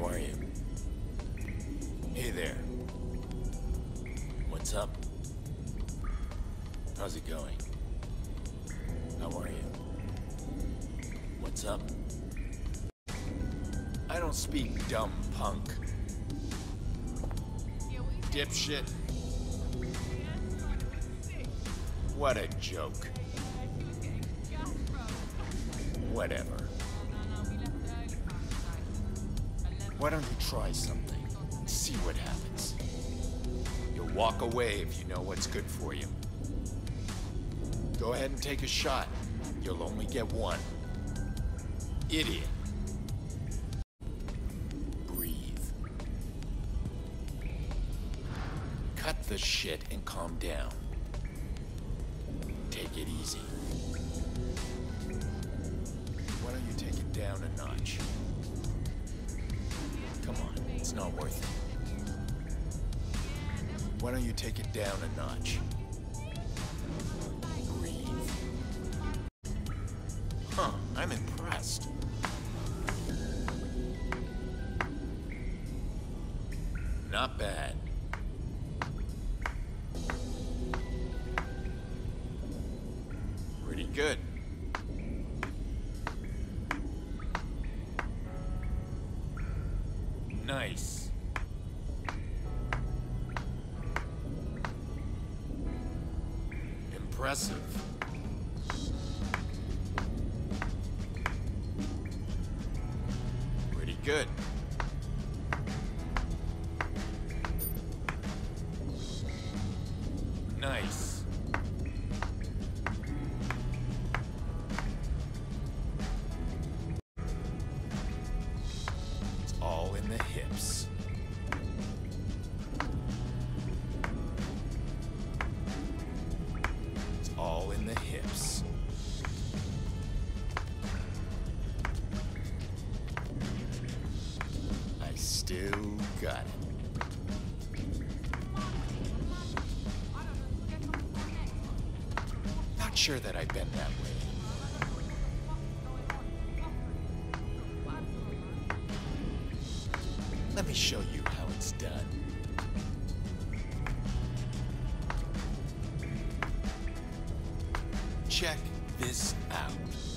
How are you? Hey there. What's up? How's it going? How are you? What's up? I don't speak dumb punk. Dipshit. What a joke. Whatever. Why don't you try something and see what happens? You'll walk away if you know what's good for you. Go ahead and take a shot. You'll only get one. Idiot. Breathe. Cut the shit and calm down. Take it easy. Why don't you take it down a notch? Come on, it's not worth it. Why don't you take it down a notch? Breathe. Huh, I'm impressed. Not bad. Pretty good. Nice. Impressive. Pretty good. Nice. It's all in the hips. It's all in the hips. I still got it. Not sure that I've been that way. Let me show you how it's done. Check this out.